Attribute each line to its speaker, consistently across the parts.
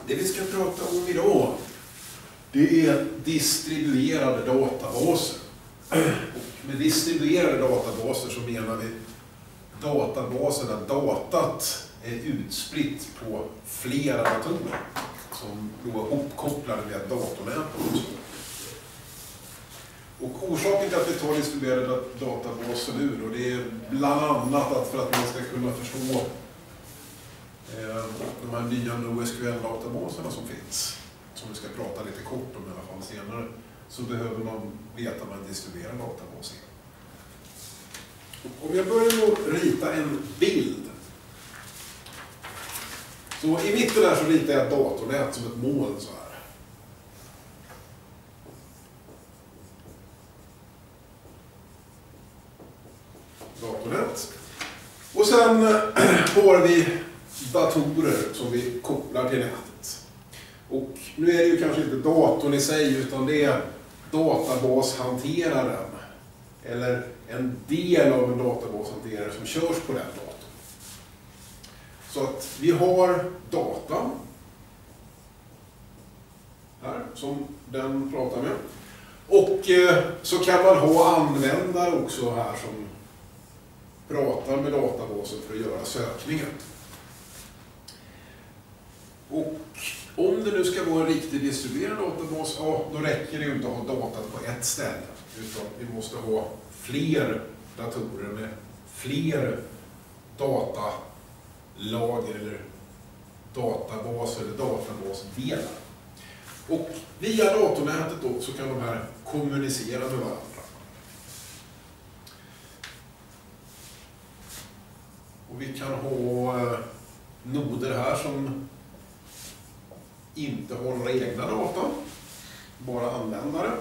Speaker 1: Det vi ska prata om idag, det är distribuerade databaser. Och med distribuerade databaser så menar vi databaser där datat är utspritt på flera datorer som då är uppkopplade via datornät. Och orsaken till att vi tar distribuerade databaser nu, och det är bland annat att för att man ska kunna förstå de här nya NoSQL-databaserna som finns, som vi ska prata lite kort om i alla fall senare, så behöver man veta vad en distribuerad databas är. Om jag börjar med att rita en bild. Så i mitten där så ritar jag ett datornät som ett moln så här. Datornät. Och sen har vi datorer som vi kopplar till nätet. Och nu är det ju kanske inte datorn i sig utan det är databashanteraren. Eller en del av en databashanterare som körs på den datorn. Så att vi har data här som den pratar med. Och så kan man ha användare också här som pratar med databasen för att göra sökningar. Och om det nu ska vara en riktigt distribuerad databas, ja, då räcker det ju inte att ha datat på ett ställe. Utan vi måste ha fler datorer med fler datalager eller databaser eller databasdelar. Och via datornätet då så kan de här kommunicera med varandra. Och vi kan ha noder här som inte har några egna data, bara användare.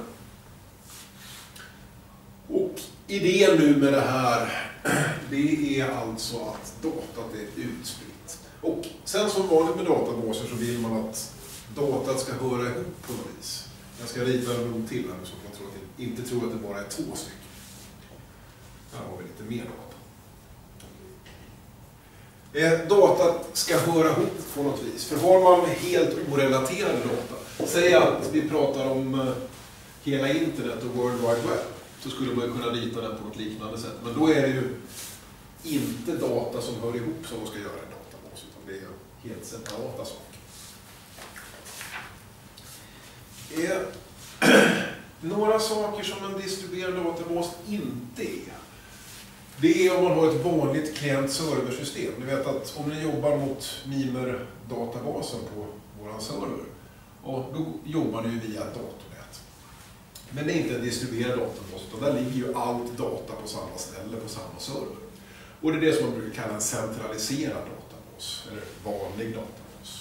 Speaker 1: Och idén nu med det här, det är alltså att datat är utspritt. Och sen som vanligt med databaser så vill man att datat ska höra ihop på något vis. Jag ska rita en nog till här så man inte tror att det bara är 2 stycken. Här har vi lite mer data. Datat ska höra ihop på något vis. För har man helt orelaterade data, säg att vi pratar om hela internet och World Wide Web, så skulle man kunna rita den på något liknande sätt. Men då är det ju inte data som hör ihop som man ska göra i en databas, utan det är helt separata saker. Några saker som en distribuerad databas inte är. Det är om man har ett vanligt klient-serversystem. Ni vet att om ni jobbar mot Mimer-databasen på vår server, och då jobbar ni ju via ett datornät. Men det är inte en distribuerad databas, utan där ligger ju allt data på samma ställe, på samma server. Och det är det som man brukar kalla en centraliserad databas, eller vanlig databas.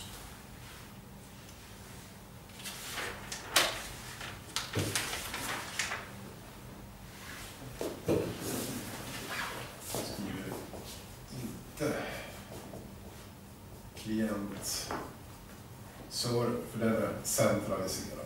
Speaker 1: Klient, server, för den är centraliserad.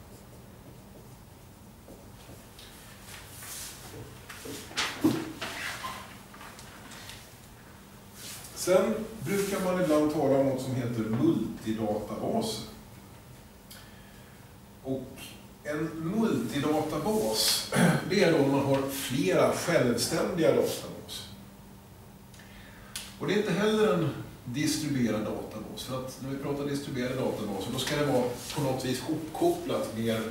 Speaker 1: Sen brukar man ibland tala om något som heter multidatabaser. Och en multidatabas, det är då om man har flera självständiga databaser. Och det är inte heller en distribuerad databas. För att när vi pratar distribuerade databaser, då ska det vara på något vis uppkopplat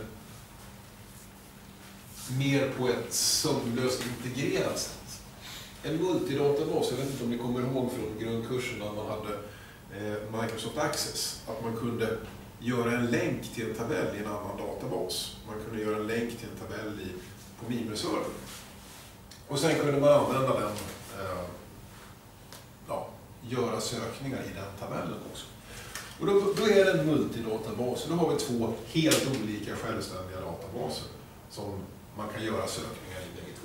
Speaker 1: mer på ett sömlöst integrerat sätt. En multidatabas, jag vet inte om ni kommer ihåg från grundkursen när man hade Microsoft Access, att man kunde göra en länk till en tabell i en annan databas. Man kunde göra en länk till en tabell på Mimer-servern. Och sen kunde man använda den göra sökningar i den tabellen också. Och då är det en multidatabas. Då har vi 2 helt olika självständiga databaser som man kan göra sökningar i bägge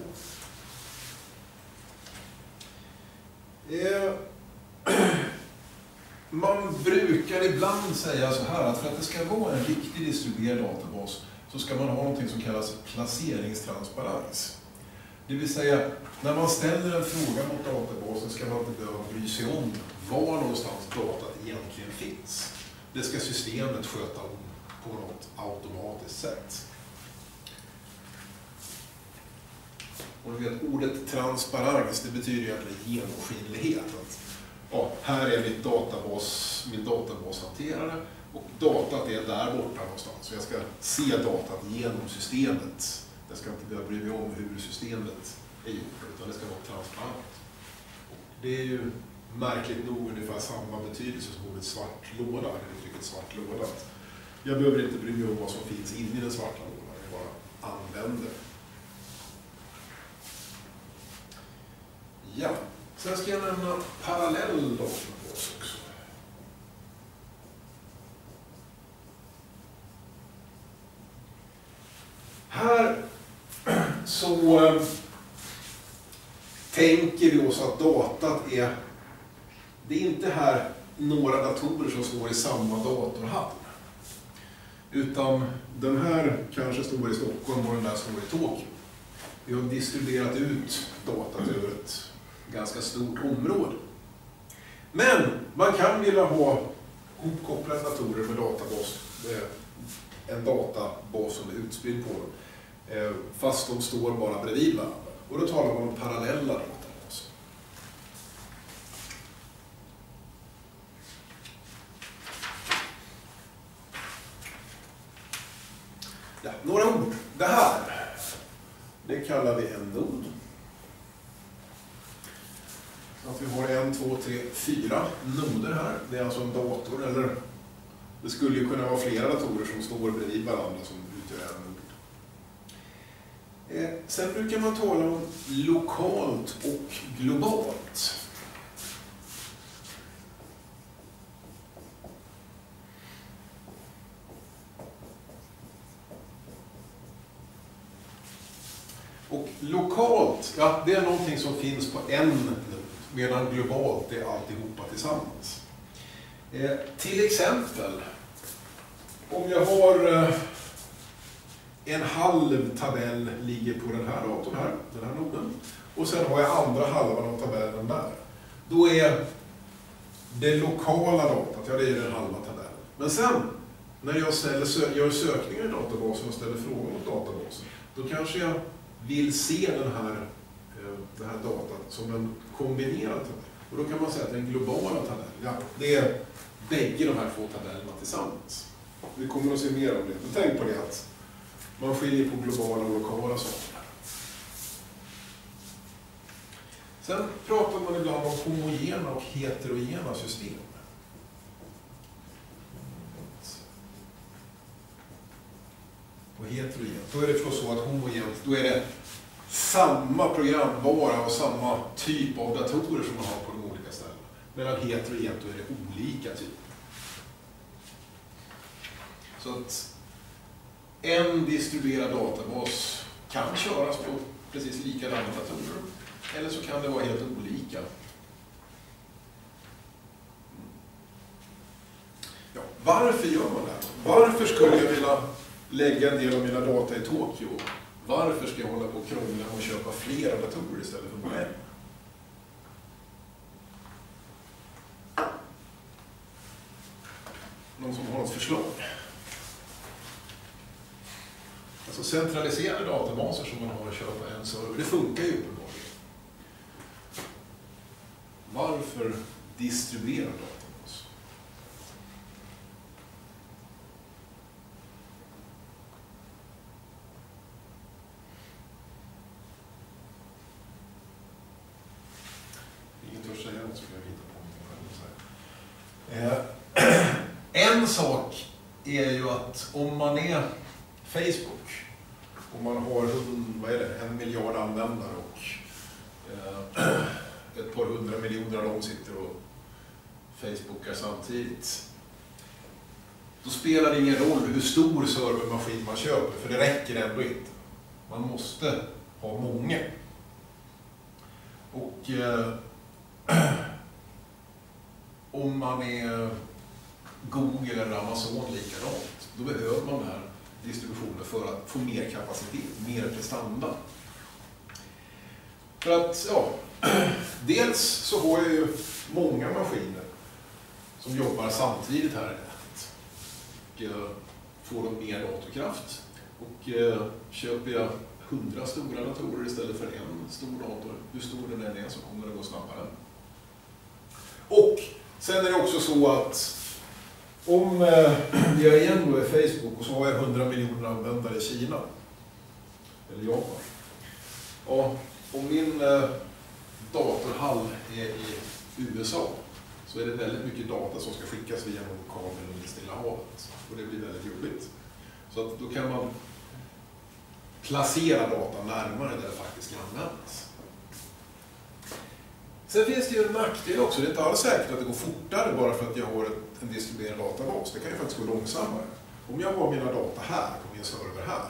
Speaker 1: 2. Man brukar ibland säga så här att för att det ska vara en riktig distribuerad databas så ska man ha någonting som kallas placeringstransparens. Det vill säga, när man ställer en fråga mot databasen ska man inte behöva bry sig om var någonstans datat egentligen finns. det ska systemet sköta om på något automatiskt sätt. Och du vet, ordet transparens, det betyder ju egentligen genomskinlighet. Att, ja, här är min databashanterare och datat är där borta någonstans. Så jag ska se datat genom systemet. Jag ska inte behöva bry mig om hur systemet är gjort, utan det ska vara transparent. Och det är ju märkligt nog ungefär samma betydelse som ordet svart låda, eller uttrycket svart låda. Jag behöver inte bry mig om vad som finns inne i den svarta lådan, jag bara använder. Ja, sen ska jag nämna parallell databas också. Här så tänker vi oss att datat det är inte här några datorer som står i samma datorhall. Utan den här kanske står i Stockholm och den där står i Tokyo. Vi har distribuerat ut datat över ett ganska stort område. Men man kan vilja ha hopkopplade datorer med databas, en databas som är utspridd på dem, fast de står bara bredvid varandra. Och då talar man om parallella databaser. Ja, några ord. Det här, det kallar vi en nod. Så att vi har 1, 2, 3, 4 noder här. Det är alltså en dator, eller det skulle ju kunna vara flera datorer som står bredvid varandra som utgör en nod. Sen brukar man tala om lokalt och globalt. Och lokalt, ja, det är någonting som finns på en nod, medan globalt är alltihopa tillsammans. Till exempel, om jag har en halv tabell ligger på den här datorn här, den här noden, och sen har jag andra halvan av tabellen där. Då är det lokala datat, ja, det är den halva tabellen. Men sen, när jag gör sökningar i databasen och ställer frågor mot databasen, då kanske jag vill se det här datat som en kombinerad tabell. Och då kan man säga att den globala tabellen, ja, det är bägge de här två tabellerna tillsammans. Vi kommer att se mer om det. Men tänk på det att man skiljer på globala och lokala saker. Sen pratar man ibland om homogena och heterogena system. Och heterogent, då är det förstås så att homogent, då är det samma programvara och samma typ av datorer som man har på de olika ställena. Medan heterogent, då är det olika typer. Så att en distribuerad databas kan köras på precis likadana datorer, eller så kan det vara helt olika. Ja, varför gör man det här? Varför skulle jag vilja lägga en del av mina data i Tokyo? Varför ska jag hålla på och krångla och köpa flera datorer istället för bara en? Någon som har ett förslag? Alltså centraliserade databaser som man har att köpa en server, det funkar ju uppenbarligen. Varför distribuera databas? Ingen törs säga något så kan jag hitta på mig. En sak är ju att om man är Facebook och man har 1 miljard användare och ett par 100 miljoner av dem sitter och Facebookar samtidigt, då spelar det ingen roll hur stor servermaskin man köper, för det räcker ändå inte. Man måste ha många. Och om man är Google eller Amazon likadant, då behöver man den här distributionen för att få mer kapacitet, mer prestanda. För att, ja, dels så har jag ju många maskiner som jobbar samtidigt här i nätet. får de mer datorkraft. Och köper jag 100 stora datorer istället för en stor dator, hur stor den än är, så kommer det gå snabbare. Och sen är det också så att om jag igen då är Facebook och så har jag 100 miljoner användare i Kina eller Japan. Och om min datorhall är i USA så är det väldigt mycket data som ska skickas via någon kabel under Stilla havet. Och det blir väldigt jobbigt. Så att då kan man placera data närmare där det faktiskt kan användas. Sen finns det ju en nackdel också. Det är inte alls säkert att det går fortare bara för att jag har en distribuerad databas. Det kan ju faktiskt gå långsammare. Om jag har mina data här på min server här,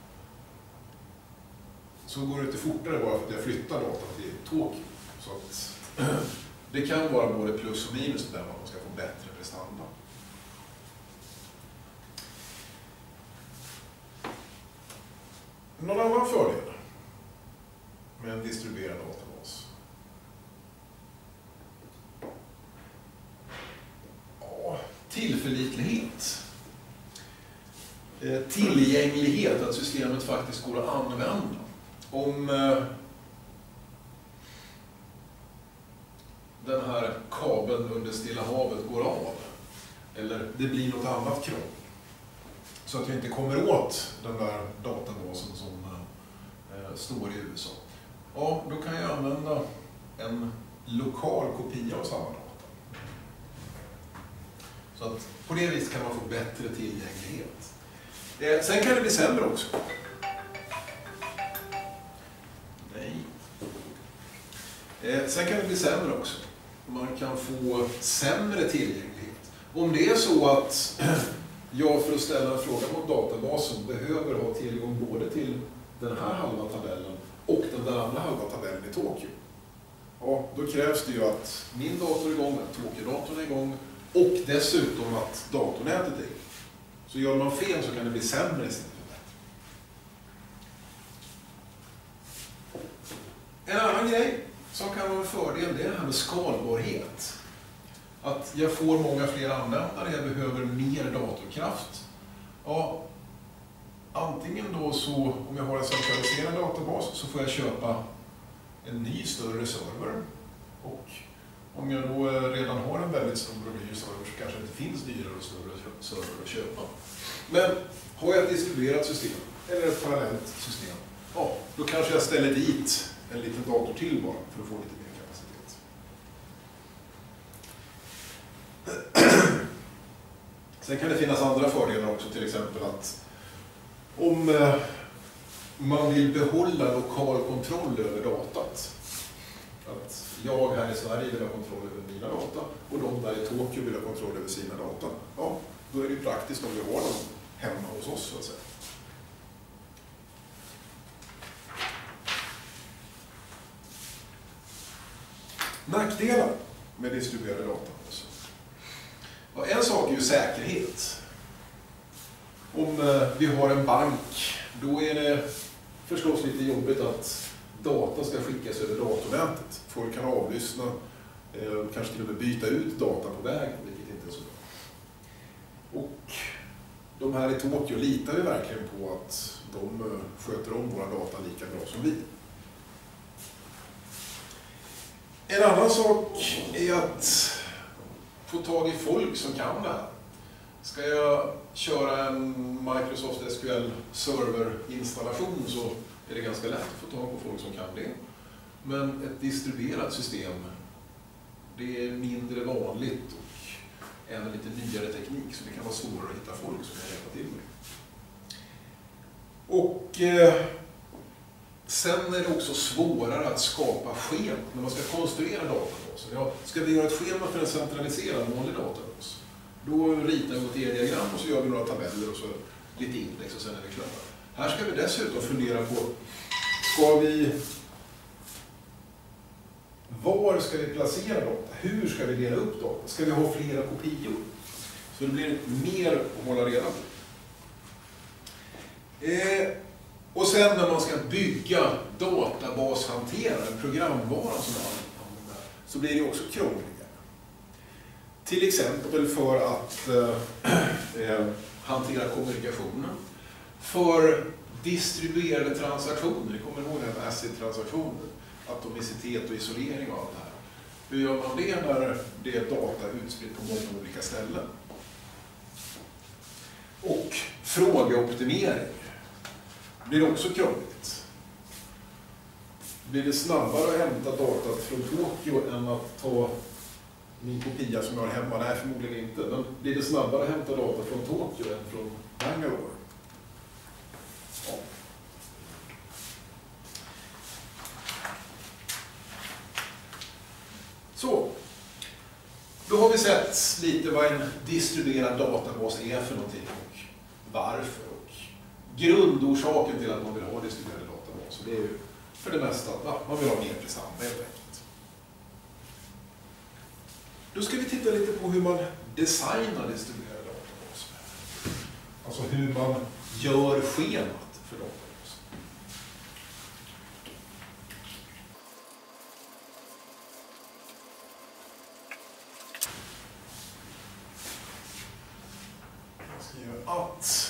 Speaker 1: så går det inte fortare bara för att jag flyttar datan till Tokyo. Så att det kan vara både plus och minus där man ska få bättre prestanda. Någon annan fördel med en distribuerad databas? Ja, tillförlitlighet. Tillgänglighet, att systemet faktiskt går att använda. Om den här kabeln under Stilla havet går av, eller det blir något annat krav, så att vi inte kommer åt den där databasen som står i USA. Ja, då kan jag använda en lokal kopia av samma data. Så att på det viset kan man få bättre tillgänglighet. Sen kan det bli sämre också. Nej. Sen kan det bli sämre också. Man kan få sämre tillgänglighet. Om det är så att jag för att ställa en fråga mot databasen behöver ha tillgång både till den här halva tabellen och den där andra halva tabellen i Tokyo. Ja, då krävs det ju att min dator är igång, att Tokyo-datorn är igång och dessutom att datornätet är igång. Så gör man fel så kan det bli sämre istället för bättre. En annan grej som kan vara en fördel, det är det här med skalbarhet. Att jag får många fler användare, jag behöver mer datorkraft. Ja, antingen då så, om jag har en centraliserad databas, så får jag köpa en ny större server. Och om jag då redan har en väldigt stor och ny server så kanske det inte finns dyrare och större server att köpa. Men har jag ett distribuerat system, eller ett parallellt system, ja, då kanske jag ställer dit en liten dator till bara för att få lite mer kapacitet. Sen kan det finnas andra fördelar också, till exempel att om man vill behålla lokal kontroll över datat, att jag här i Sverige vill ha kontroll över mina data och de där i Tokyo vill ha kontroll över sina data, ja, då är det praktiskt om vi har dem hemma hos oss så att säga. Nackdelar med distribuerade data. Ja, en sak är ju säkerhet. Om vi har en bank, då är det förstås lite jobbigt att data ska skickas över datornätet. Folk kan avlyssna, kanske till och med byta ut data på vägen, vilket inte är så bra. Och de här i Tokyo litar vi verkligen på att de sköter om våra data lika bra som vi. En annan sak är att få tag i folk som kan det här. Ska jag köra en Microsoft SQL server-installation så är det ganska lätt att få tag på folk som kan det. Men ett distribuerat system, det är mindre vanligt och en lite nyare teknik, så det kan vara svårare att hitta folk som kan hjälpa till med det. Och sen är det också svårare att skapa schema när man ska konstruera databaser. Ja, ska vi göra ett schema för en centraliserad vanlig databas, då ritar vi ett E-diagram och så gör vi några tabeller och så lite index och sen är vi klara. Här ska vi dessutom fundera på, var ska vi placera data? Hur ska vi dela upp data? Ska vi ha flera kopior? Så det blir mer att hålla reda på. Och sen när man ska bygga databashanterare, programvara som man använder, så blir det också krångligare. Till exempel för att hantera kommunikationen. För distribuerade transaktioner, ni kommer ihåg det här ACID-transaktioner, atomicitet och isolering och allt det här. Hur gör man det när det är data utspritt på många olika ställen? Och frågeoptimering blir också krångligt. Blir det snabbare att hämta datat från Tokyo än att ta min kopia som jag har hemma? Nej, förmodligen inte. Men blir det snabbare att hämta data från Tokyo än från Bangalore? Ja. Så, då har vi sett lite vad en distribuerad databas är för någonting och varför. Och grundorsaken till att man vill ha distribuerade databaser, det är ju för det mesta att man vill ha mer prestanda helt enkelt. Då ska vi titta lite på hur man designar distribuerade databaser. Alltså hur man gör schemat för databaser. Att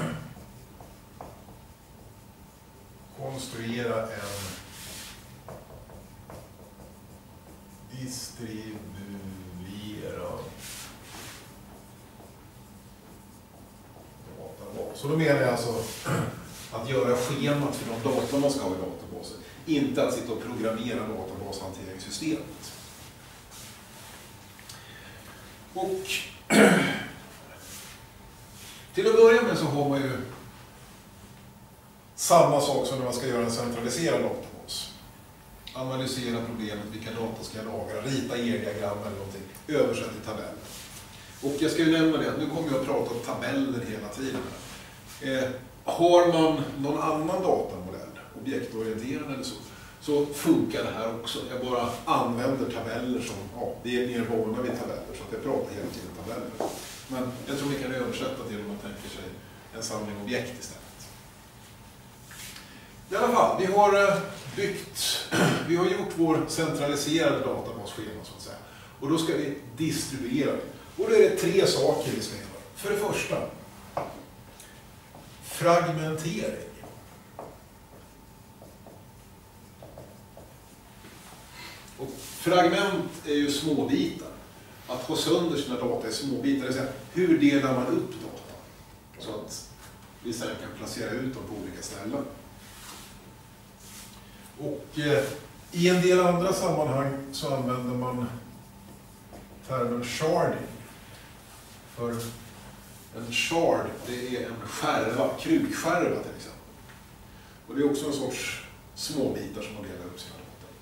Speaker 1: konstruera en distribuerad databas. Så då menar jag alltså att göra schemat för de data man ska ha i databasen. Inte att sitta och programmera databashanteringssystemet. Och till att börja med så har man ju samma sak som när man ska göra en centraliserad databas. Analysera problemet, vilka data ska jag lagra, rita E-diagram eller någonting, översätt till tabeller. Och jag ska ju nämna det att nu kommer jag att prata om tabeller hela tiden. Har man någon annan datamodell, objektorienterad eller så funkar det här också. Jag bara använder tabeller som, vi är mer vana vid tabeller så att jag pratar hela tiden tabeller. Men jag tror vi kan översätta till om man tänker sig en samling objekt istället. I alla fall, vi har gjort vår centraliserade databasschema så att säga. Och då ska vi distribuera det. Och då är det 3 saker vi ska göra. För det första, fragmentering. Och fragment är ju småbitar. Att ha sönder sina data i småbitar, det vill säga hur delar man upp data så att vi sen kan placera ut dem på olika ställen. Och i en del andra sammanhang så använder man termen sharding. För en shard, det är en skärva, krukskärva till exempel. Och det är också en sorts småbitar som man delar upp sina data.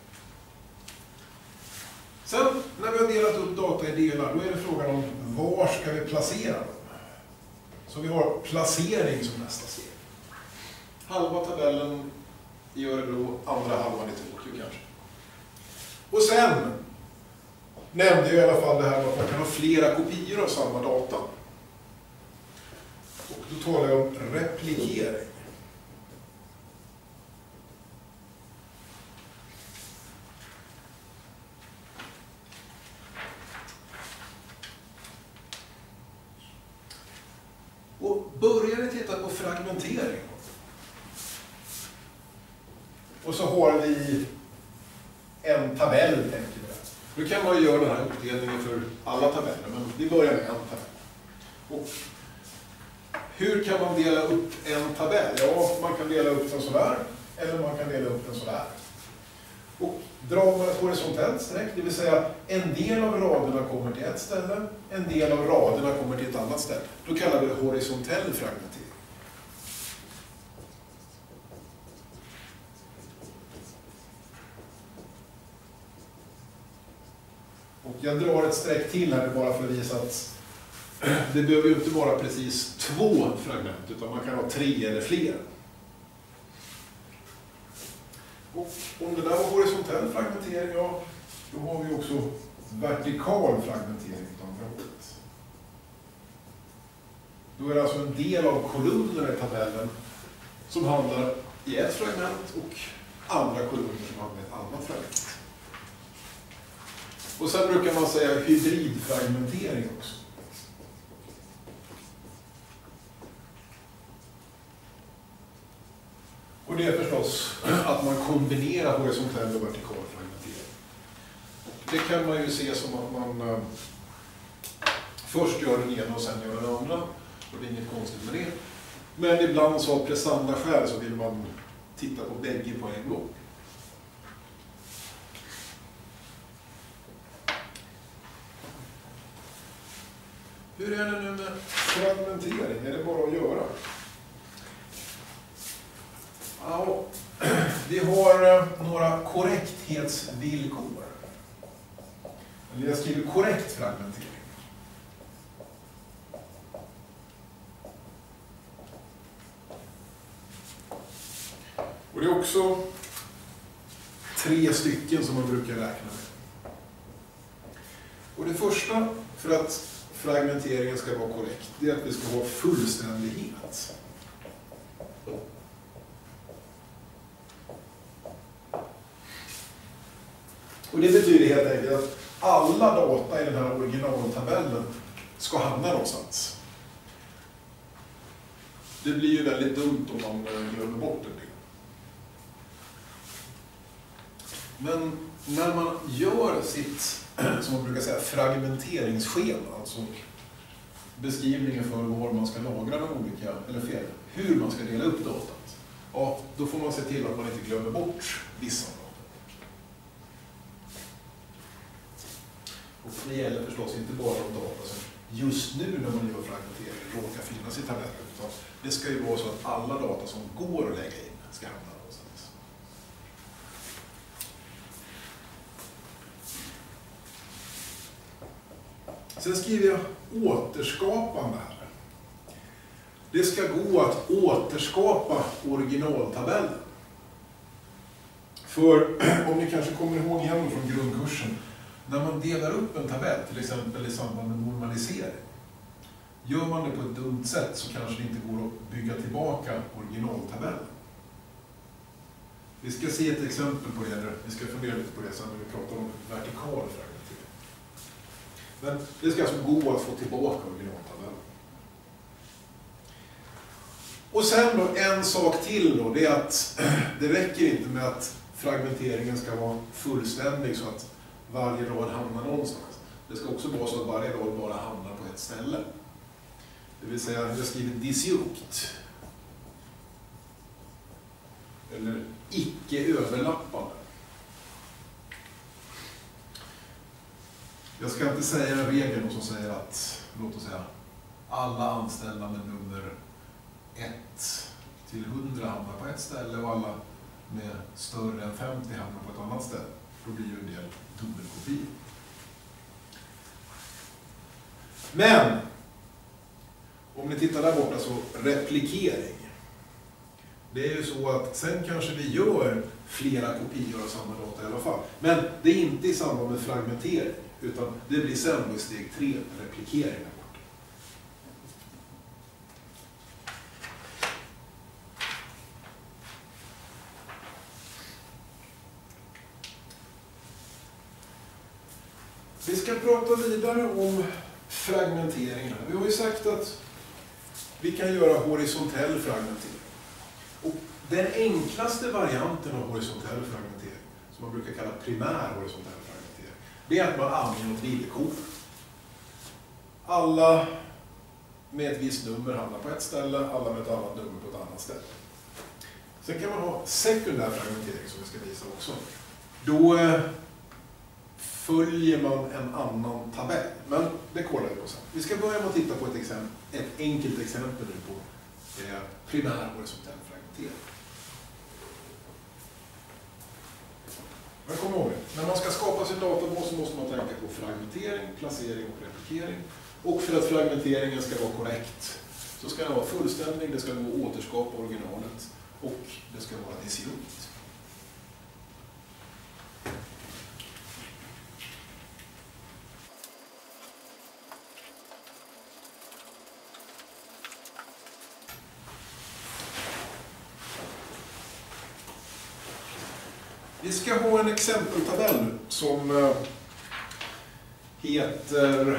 Speaker 1: Sen när vi har delat upp data i delar, då är det frågan om var ska vi placera dem. Så vi har placering som nästa steg. Halva tabellen i Örebro, andra halvan i Tokyo kanske. Och sen nämnde jag i alla fall det här att man kan ha flera kopior av samma data. Och då talar jag om replikering. Och börjar vi titta på fragmentering. Och så har vi en tabell, tänker vi. Nu kan man ju göra den här uppdelningen för alla tabeller, men vi börjar med en tabell. Och hur kan man dela upp en tabell? Ja, man kan dela upp den sådär, eller man kan dela upp den sådär. Och drar man ett horisontellt streck, det vill säga en del av raderna kommer till ett ställe, en del av raderna kommer till ett annat ställe. Då kallar vi det horisontell fragmentering. Och jag drar ett streck till här bara för att visa att det behöver ju inte vara precis 2 fragment, utan man kan ha 3 eller fler. Och om det där var horisontell fragmentering, ja, då har vi också vertikal fragmentering av området. Då är det alltså en del av kolumnerna i tabellen som handlar i ett fragment och andra kolumner som handlar i ett annat fragment. Och sen brukar man säga hybridfragmentering också. kombinera horisontell och vertikal fragmentering. Det kan man ju se som att man först gör den ena och sen gör den andra. Och det är inget konstigt med det. Men ibland så av prestandaskäl så vill man titta på bägge på en gång. Hur är det nu med fragmentering? Är det bara att göra? Ja, vi har några korrekthetsvillkor. Eller jag skriver korrekt fragmentering. Och det är också 3 stycken som man brukar räkna med. Och det första för att fragmenteringen ska vara korrekt, det är att vi ska ha fullständighet. Och det betyder helt enkelt att alla data i den här originaltabellen ska hamna någonstans. Det blir ju väldigt dumt om man glömmer bort en del. Men när man gör sitt, som man brukar säga, fragmenteringsschema, alltså beskrivningen för var man ska lagra de olika, eller fel, hur man ska dela upp datat, ja, då får man se till att man inte glömmer bort vissa data. Och det gäller förstås inte bara de data som just nu när man gör fragmentering råkar finnas i tabellen, utan det ska ju vara så att alla data som går att lägga in ska hamna någonstans. Sen skriver jag återskapande här. Det ska gå att återskapa originaltabellen. För om ni kanske kommer ihåg igen från grundkursen, när man delar upp en tabell, till exempel i samband med normalisering, gör man det på ett dumt sätt så kanske det inte går att bygga tillbaka originaltabellen. Vi ska se ett exempel på det, vi ska fundera lite på det sen när vi pratar om vertikal fragmentering. Men det ska alltså gå att få tillbaka originaltabellen. Och sen då, en sak till då, det är att det räcker inte med att fragmenteringen ska vara fullständig så att varje rad hamnar någonstans. Det ska också vara så att varje rad bara hamnar på ett ställe. Det vill säga, jag skriver disjunkt. Eller icke-överlappande. Jag ska inte säga en regel som säger att, låt oss säga, alla anställda med nummer 1 till 100 hamnar på ett ställe och alla med större än 50 hamnar på ett annat ställe. Då blir ju en del dubbelkopior. Men om ni tittar där borta så replikering. Det är ju så att sen kanske vi gör flera kopior av samma data i alla fall. Men det är inte i samband med fragmentering, utan det blir sen i steg 3 replikering där borta. Vi ska prata vidare om fragmentering. Vi har ju sagt att vi kan göra horisontell fragmentering. Och den enklaste varianten av horisontell fragmentering, som man brukar kalla primär horisontell fragmentering, det är att man anger ett villkor. Alla med ett visst nummer hamnar på ett ställe, alla med ett annat nummer på ett annat ställe. Sen kan man ha sekundär fragmentering som vi ska visa också. Då följer man en annan tabell, men det kollar vi på sen. Vi ska börja med att titta på ett enkelt exempel nu på primär horisontell fragmentering. Men kom ihåg, när man ska skapa sin databas så måste man tänka på fragmentering, placering och replikering. Och för att fragmenteringen ska vara korrekt så ska den vara fullständig, det ska gå att återskapa originalet och det ska vara disjunkt. Vi ska ha en exempeltabell som heter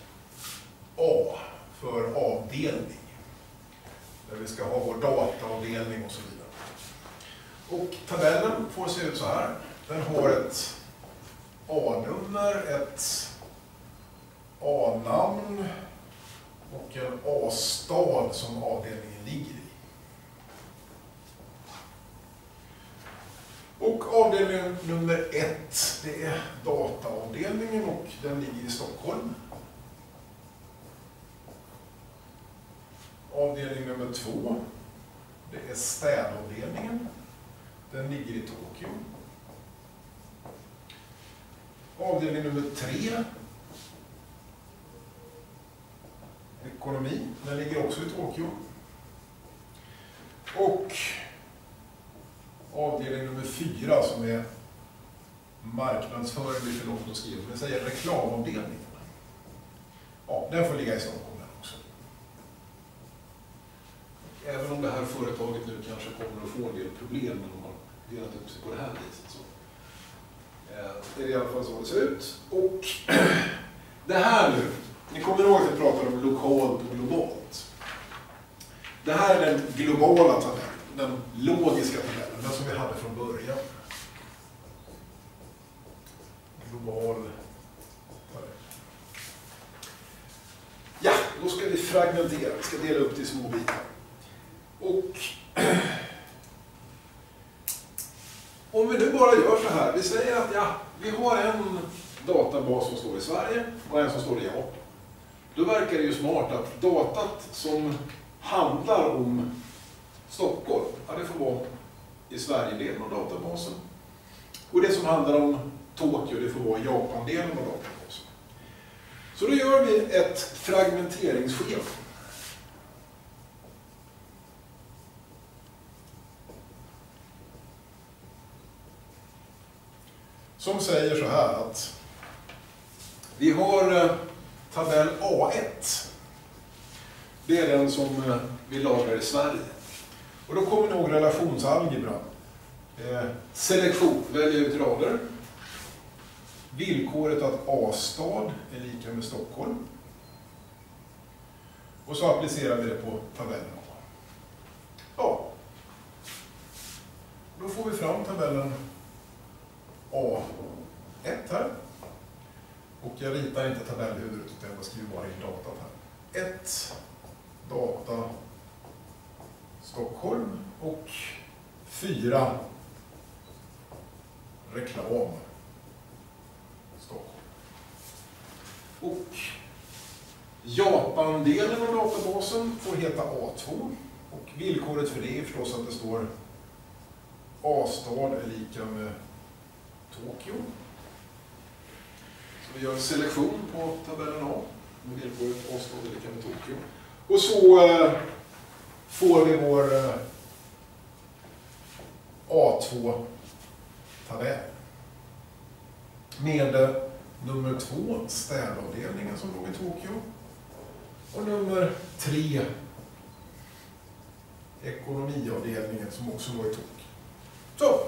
Speaker 1: A för avdelning. Där vi ska ha vår dataavdelning och så vidare. Och tabellen får se ut så här. Den har ett A-nummer, ett A-namn och en A-stad som avdelningen ligger i. Och avdelning nummer 1, det är dataavdelningen och den ligger i Stockholm. Avdelning nummer 2, det är städavdelningen. Den ligger i Tokyo. Avdelning nummer 3, ekonomi, den ligger också i Tokyo. Och avdelning nummer 4 som är marknadsföring, blir för långt att skriva, det säger reklamavdelningen. Ja, den får ligga i Stockholm också. Även om det här företaget nu kanske kommer att få en del problem när de har delat upp sig på det här viset, så det är i alla fall så det ser ut. Och det här nu, ni kommer ihåg att jag pratade om lokalt och globalt. Det här är den globala tabellen, den logiska tabellen, den som vi hade från början. Global tabell. Ja, då ska vi fragmentera, vi ska dela upp det i små bitar. Och om vi nu bara gör så här, vi säger att ja, vi har en databas som står i Sverige och en som står i Japan. Då verkar det ju smart att datat som handlar om Stockholm, ja, det får vara i Sverigedelen av databasen. Och det som handlar om Tokyo, det får vara i Japandelen av databasen. Så då gör vi ett fragmenteringsschema. Som säger så här att vi har tabell A1. Det är den som vi lagrar i Sverige. Och då kommer nog relationsalgebra. Selektion, välja ut rader. Villkoret att A-stad är lika med Stockholm. Och så applicerar vi det på tabellen A. Ja. Då får vi fram tabellen A1 här. Och jag ritar inte tabellhuvudet utan jag skriver bara in datat här. 1 data Stockholm och 4 reklam Stockholm. Och Japan-delen av databasen får heta A2 och villkoret för det är förstås att det står A-stad är lika med Tokyo. Så vi gör en selektion på tabellen A med villkoret A-stad är lika med Tokyo. Och så får vi vår A2-tabell med nummer 2, städavdelningen som låg i Tokyo, och nummer 3, ekonomiavdelningen som också låg i Tokyo. Så!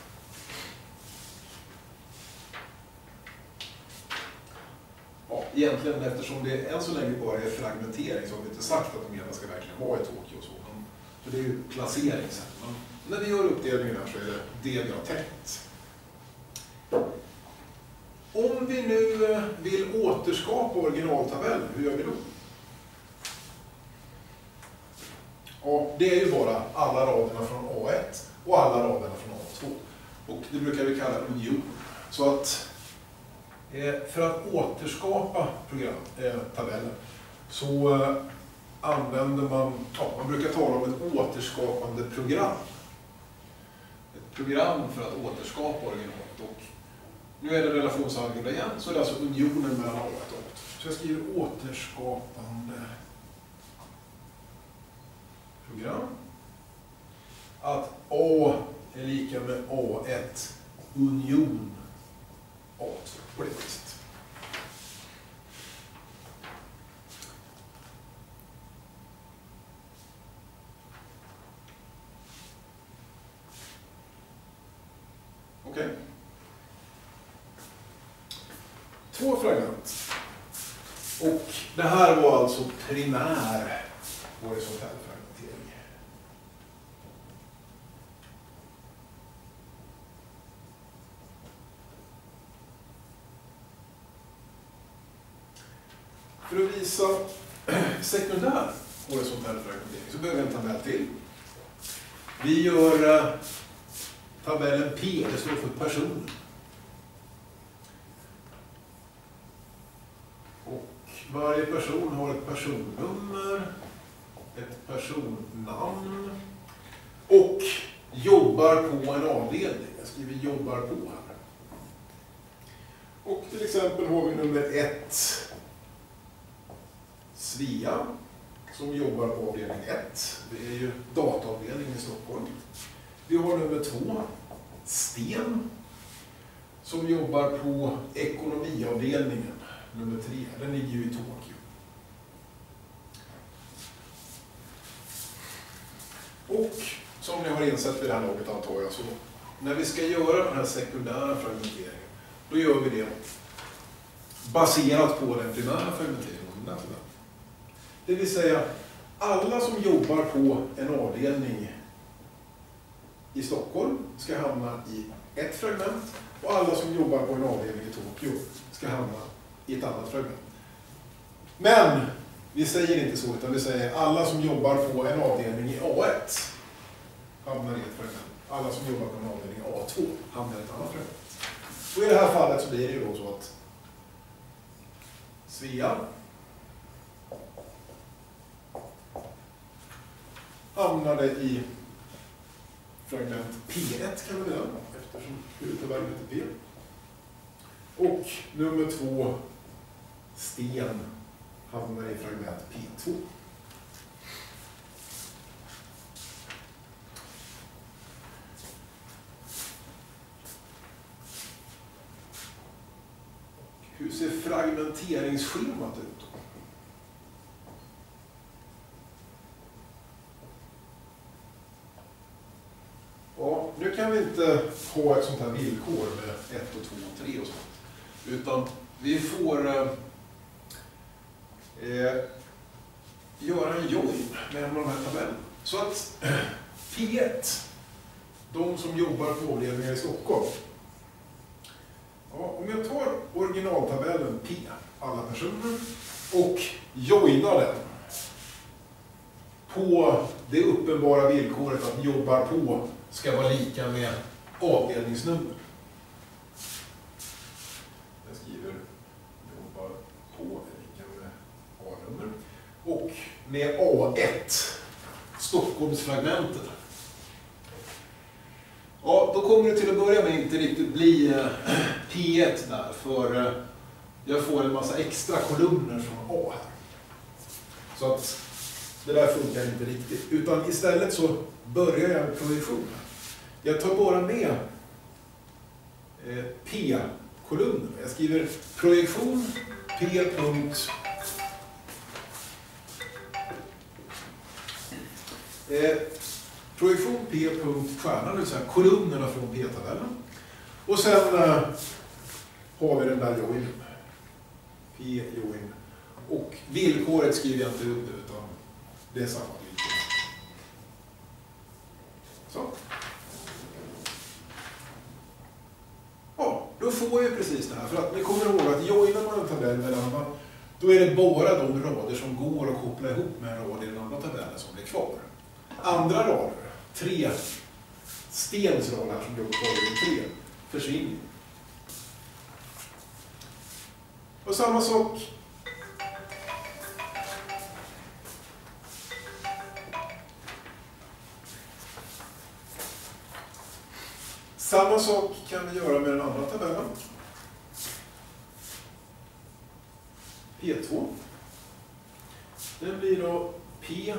Speaker 1: Ja, egentligen eftersom det än så länge bara är fragmentering så har vi inte sagt att de ena ska verkligen vara i Tokyo och så. För det är ju placering sen. Men när vi gör uppdelningen här så är det vi har tänkt. Om vi nu vill återskapa originaltabellen, hur gör vi då? Ja, det är ju bara alla raderna från A1 och alla raderna från A2. Och det brukar vi kalla union. Så att för att återskapa tabellen så använder man brukar tala om ett återskapande program. Ett program för att återskapa originalet. Och nu är det relationsalgebra igen, så är det alltså unionen mellan A1 och A2. Så jag skriver återskapande program. Att A är lika med A1 union A2 på det viset. Okej. Två fragment. Och det här var alltså primär horisontell fragmentering. För att visa sekundär horisontell fragmentering så behöver vi en tabell till. Vi gör tabellen P, det står för person. Och varje person har ett personnummer, ett personnamn och jobbar på en avdelning. Jag skriver jobbar på här. Och till exempel har vi nummer 1, Svea, som jobbar på avdelning 1. Det är ju dataavdelningen i Stockholm. Vi har nummer 2, Sten, som jobbar på ekonomiavdelningen. Nummer 3, den ligger ju i Tokyo. Och som ni har insett vid det här laget antar jag, så när vi ska göra den här sekundära fragmenteringen, då gör vi det baserat på den primära fragmenteringen. Det vill säga, alla som jobbar på en avdelning i Stockholm ska hamna i ett fragment och alla som jobbar på en avdelning i Tokyo ska hamna i ett annat fragment. Men vi säger inte så, utan vi säger alla som jobbar på en avdelning i A1 hamnar i ett fragment. Alla som jobbar på en avdelning i A2 hamnar i ett annat fragment. Och i det här fallet så blir det ju då så att Svea hamnade i fragment P1 kan vi nämna, eftersom huvudtabellen heter P. Och nummer 2, Sten, hamnar i fragment P2. Hur ser fragmenteringsschemat ut då? Ja, nu kan vi inte ha ett sånt här villkor med 1 och 2 och 3 och sånt. Utan vi får göra en join med en av de här tabellerna. Så att P1, de som jobbar på avdelningar i Stockholm. Ja, om jag tar originaltabellen P, alla personer, och joinar den på det uppenbara villkoret att jobbar på ska vara lika med avdelningsnummer. Jag skriver jobbar på är lika med A-nummer. Och med A1, Stockholmsfragmenten. Ja, då kommer det till att börja med inte riktigt bli P1 där, för jag får en massa extra kolumner från A här. Så att det där funkar inte riktigt. Utan istället så börjar jag med projektion. Jag tar bara med P-kolumner. Jag skriver projektion P. Projektion P. stjärnan, det vill säga kolumnerna från P-tabellen. Och sen har vi den där join. P-join. Och villkoret skriver jag inte upp utan det är samma villkor. Så. Ja, då får jag precis det här. För att ni kommer ihåg att joinar man en tabell med en annan, då är det bara de rader som går att koppla ihop med en rad i den andra tabellen som blir kvar. Andra rader, 3 Stens rader som går kvar i 3, försvinner. Och samma sak kan vi göra med den andra tabellen. P2. Den blir då P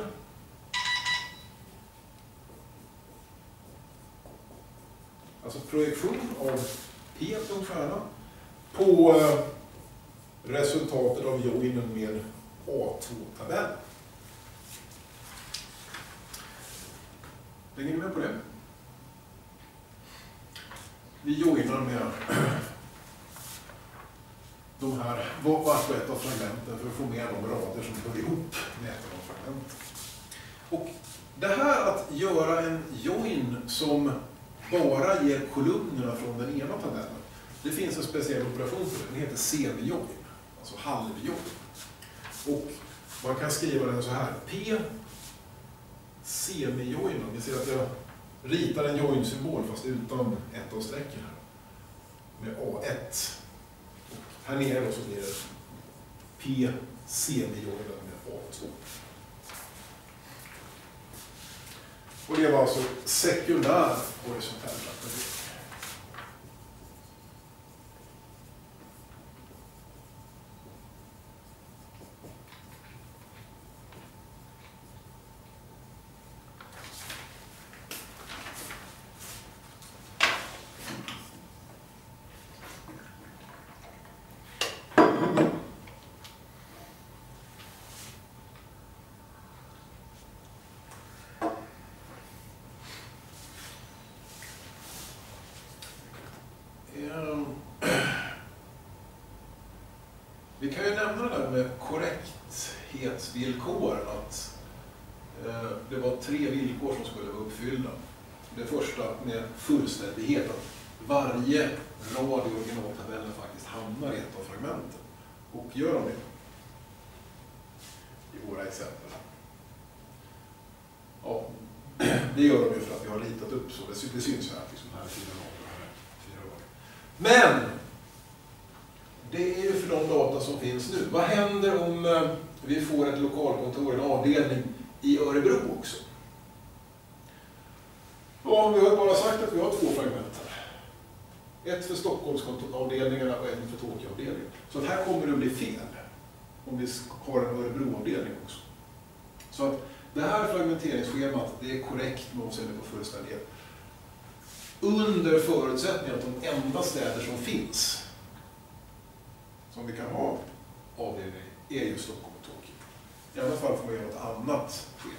Speaker 1: alltså projektion av P som stjärna på resultatet av joinen med A2-tabell. Hänger ni med på det? Vi joinar med de här vart och ett av fragmenten för att få med de rader som hör ihop med ett av de fragmenten. Och det här att göra en join som bara ger kolumnerna från den ena tabellen, det finns en speciell operation för det. Den heter CV-join, alltså halvjoin. Och man kan skriva den så här. P semi-joinen. Vi ser att jag ritar en join-symbol fast utan ett av strecken här. Med A1. Och här nere då så blir det P semi-joinen med A2. Och det var alltså sekundär horisontell fragmentering. Vi kan ju nämna det där med korrekthetsvillkoren, att det var 3 villkor som skulle vara uppfyllda. Det första med fullständighet, att varje rad i originaltabellen faktiskt hamnar i ett av fragmenten. Och gör de det i våra exempel? Ja, det gör de ju för att vi har ritat upp så. Det syns här, liksom här 4 rader och här 4 rader. Men det är ju för de data som finns nu. Vad händer om vi får ett lokalkontor, en avdelning i Örebro också? Ja, vi har bara sagt att vi har 2 fragment här. Ett för Stockholmsavdelningarna och ett för Tokyo-avdelningen. Så att här kommer det att bli fel om vi har en Örebro-avdelning också. Så att det här fragmenteringsschemat, det är korrekt med avseende på fullständighet. Under förutsättning att de enda städer som finns som vi kan ha avdelning är ju Stockholm och Tokyo. I alla fall får man göra något annat schema.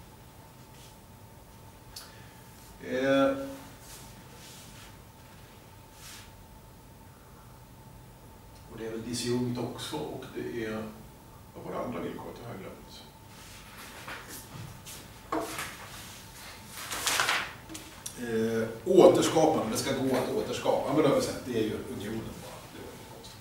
Speaker 1: Och det är väl disjunkt också, och det är vad var det andra villkoret jag har glömt. Återskapande, det ska gå att återskapa. Ja, men det har vi sett, det är ju unionen bara. Det var inte konstigt.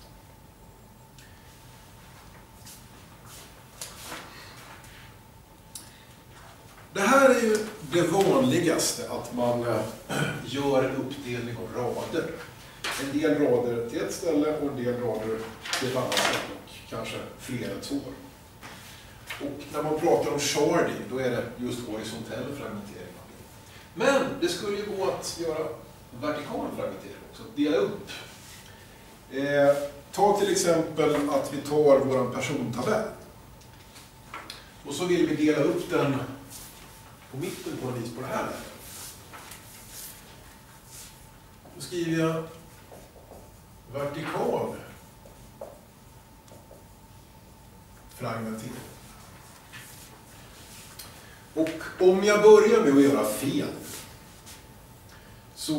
Speaker 1: Det här är ju det vanligaste, att man gör en uppdelning av rader. En del rader till ett ställe och en del rader till ett annat ställe, och kanske flera tår. Och när man pratar om sharding, då är det just horisontell fragmentering. Men det skulle ju gå att göra vertikal fragmentering också, att dela upp. Ta till exempel att vi tar vår persontabell. Och så vill vi dela upp den på mitten på en vis på det här läget. Då skriver jag vertikal fragmentering. Och om jag börjar med att göra fel, så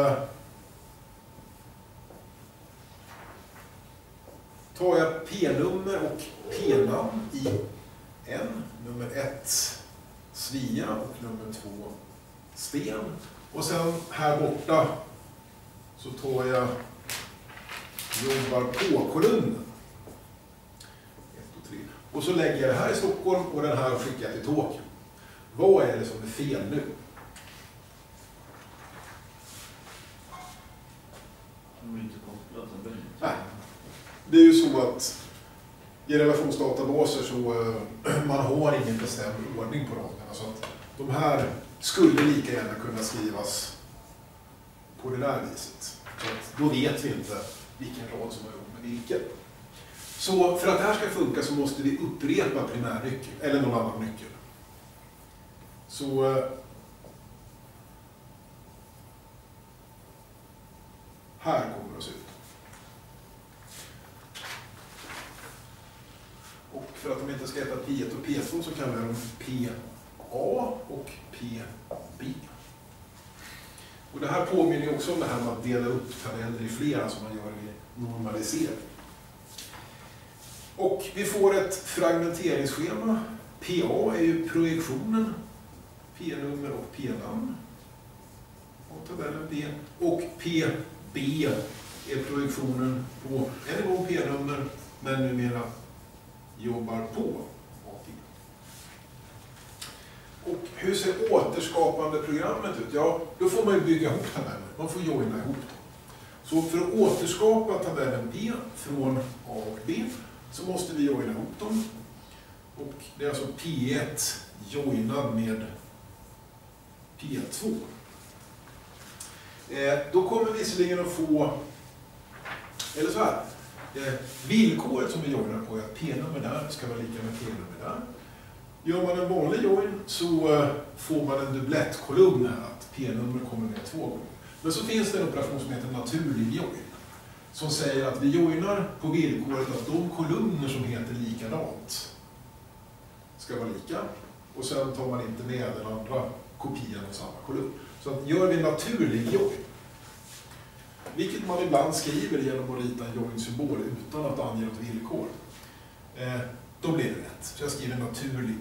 Speaker 1: tar jag P-nummer och P-namn i en. Nummer 1 Svea och nummer 2 Sten. Och sen här borta så tar jag jobbar på-kolumnen. 1 och 3. Och så lägger jag det här i Stockholm och den här skickar jag till Tokyo. Vad är det som är fel nu? Nej. Det är ju så att i relationsdatabaser så man har ingen bestämd ordning på raderna. Så att de här skulle lika gärna kunna skrivas på det där viset. Så att då vet vi inte vilken rad som har gjort med vilken. Så för att det här ska funka så måste vi upprepa primärnyckeln eller någon annan nyckel. Så här kommer det att se ut. Och för att de inte ska heta P1 och P2 så kallar vi dem PA och PB. Och det här påminner också om det här med att dela upp tabeller i flera som man gör vid normalisering. Och vi får ett fragmenteringsschema. PA är ju projektionen, P-nummer och P-namn av tabellen P. Och PB är projektionen på en gång P-nummer, men numera jobbar på AT. Och hur ser återskapande programmet ut? Ja, då får man ju bygga ihop tabeller. Man får joina ihop dem. Så för att återskapa tabellen P från A och B så måste vi joina ihop dem. Och det är alltså P1 joinad med P2. Då kommer vi visserligen att få, eller så här, villkoret som vi joinar på är att P-nummer där ska vara lika med P-nummer där. Gör man en vanlig join så får man en dublettkolumn här, att P-nummer kommer med 2 gånger. Men så finns det en operation som heter naturlig join, som säger att vi joinar på villkoret att de kolumner som heter likadant ska vara lika. Och sen tar man inte med den andra kopian av samma kolumn. Så att gör vi naturlig join, vilket man ibland skriver genom att rita en join-symbol utan att ange något villkor, då blir det rätt. Så jag skriver naturlig.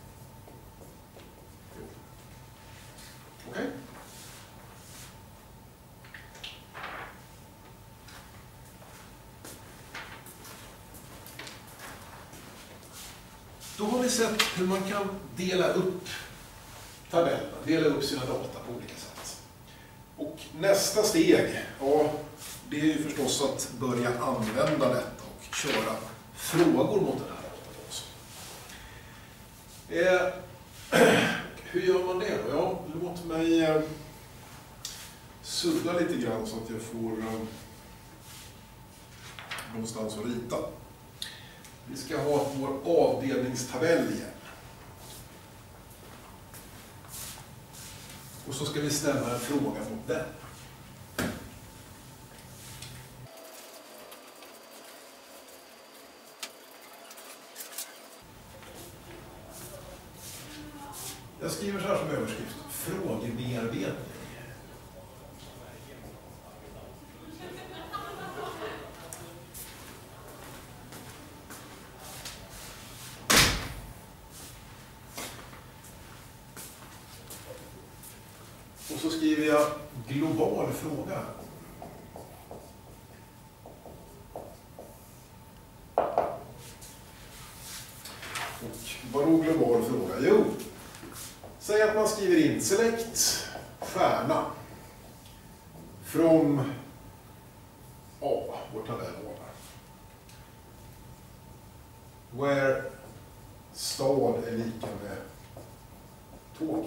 Speaker 1: Okej? Då har vi sett hur man kan dela upp tabellerna, dela upp sina data på olika sätt. Och nästa steg, ja, det är ju förstås att börja använda detta och köra frågor mot den här databasen. Hur gör man det då? Ja, låt mig sudda lite grann så att jag får någonstans att rita. Vi ska ha vår avdelningstabell igen. Och så ska vi ställa en fråga mot den. Jag skriver så här som överskrift: frågebearbetning. Och så skriver jag global fråga. Och vadå global fråga? Jo, säg att man skriver in select stjärna från A, vår tabell A. Where stad är lika med tåg.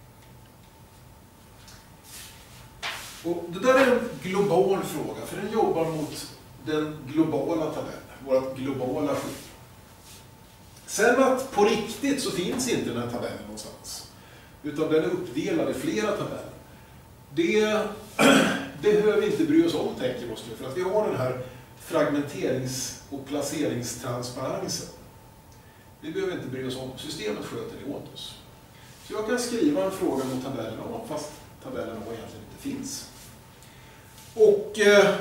Speaker 1: Och det där är en global fråga, för den jobbar mot den globala tabellen, vårt globala skick. Sen att på riktigt så finns inte den här tabellen någonstans, utan den är uppdelad i flera tabeller. Det behöver vi inte bry oss om, tänker vi oss nu, för att vi har den här fragmenterings- och placeringstransparensen. Vi behöver inte bry oss om, systemet sköter det åt oss. Så jag kan skriva en fråga mot tabellen A, fast tabellen A egentligen inte finns. Och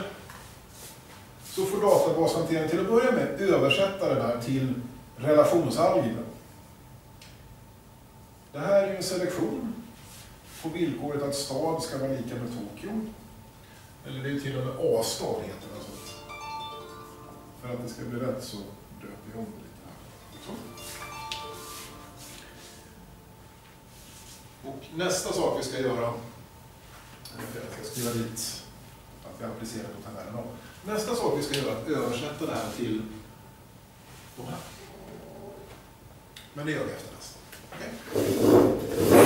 Speaker 1: så får databashanteringen till att börja med översätta den här till relationsalgebra. Det här är ju en selektion på villkoret att stad ska vara lika med Tokyo. Eller det är till och med A-stad heter det. Alltså. För att det ska bli rätt så döper vi om det lite här. Så. Och nästa sak vi ska göra, jag ska skriva dit att vi applicerar på tabellen A. Nästa sak vi ska göra är att översätta det här till de här. Men det gör vi efter nästa. Okay.